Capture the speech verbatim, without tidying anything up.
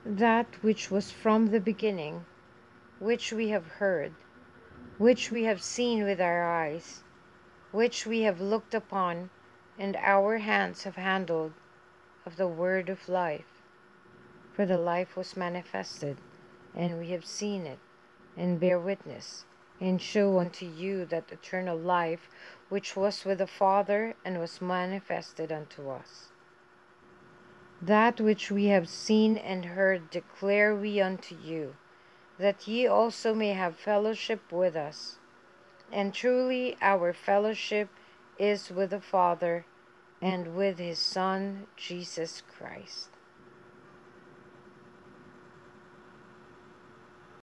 That which was from the beginning, which we have heard, which we have seen with our eyes, which we have looked upon, and our hands have handled of the word of life. For the life was manifested, and we have seen it, and bear witness, and show unto you that eternal life which was with the Father, and was manifested unto us. That which we have seen and heard declare we unto you, that ye also may have fellowship with us. And truly our fellowship is with the Father, and with his Son Jesus Christ.